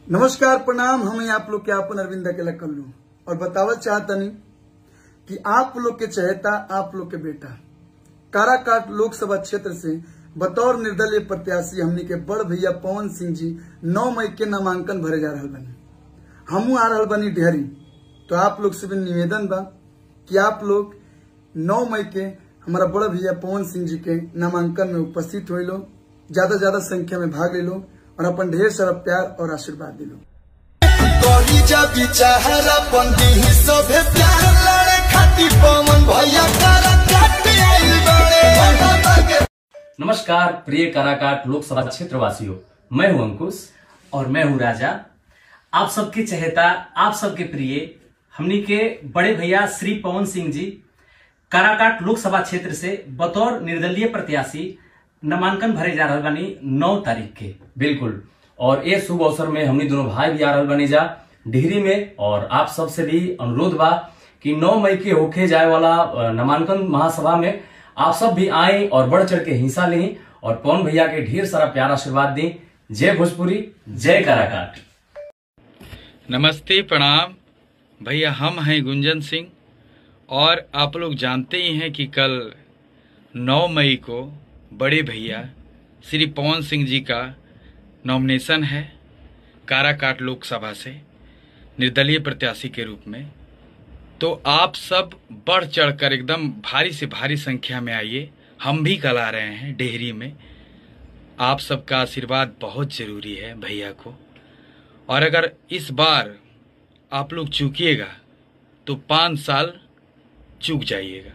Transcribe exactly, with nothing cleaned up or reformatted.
नमस्कार प्रणाम। हम आप लोग के आपन अरविंद अकेला कल्लू और बतावल चाहतनी कि आप लोग के चहेता आप लोग के बेटा काराकाट लोकसभा क्षेत्र से बतौर निर्दलीय प्रत्याशी हमनी के बड़ भैया पवन सिंह जी नौ मई के नामांकन भरे जा रहा बनी। हमू आ रहा बनी डेहरी, तो आप लोग से भी निवेदन बा कि आप लोग नौ मई के हमारा बड़ भैया पवन सिंह जी के नामांकन में उपस्थित हो लो, ज्यादा ज्यादा संख्या में भाग ले लो और अपन ढेर सारा प्यार और आशीर्वाद दे लो। नमस्कार प्रिय काराकाट लोकसभा क्षेत्र वासियों, मैं हूं अंकुश और मैं हूं राजा। आप सबके चहेता, आप सबके प्रिय हमनी के बड़े भैया श्री पवन सिंह जी काराकाट लोकसभा क्षेत्र से बतौर निर्दलीय प्रत्याशी नामांकन भरे जा रहा बानी नौ तारीख के। बिल्कुल, और ये शुभ अवसर में हमनी दोनों भाई भी आ रहा बनी जा डिहरी में। और आप सबसे भी अनुरोध बा कि नौ मई के होके जाए वाला नामांकन महासभा में आप सब भी आए और बढ़ चढ़ के हिस्सा लें और पवन भैया के ढेर सारा प्यार आशीर्वाद दें। जय भोजपुरी, जय काराकाट। नमस्ते, प्रणाम भैया। हम हैं गुंजन सिंह और आप लोग जानते ही हैं कि कल नौ मई को बड़े भैया श्री पवन सिंह जी का नॉमिनेशन है काराकाट लोकसभा से निर्दलीय प्रत्याशी के रूप में। तो आप सब बढ़ चढ़कर एकदम भारी से भारी संख्या में आइए। हम भी कल आ रहे हैं डेहरी में। आप सबका आशीर्वाद बहुत ज़रूरी है भैया को। और अगर इस बार आप लोग चूकिएगा तो पाँच साल चूक जाइएगा।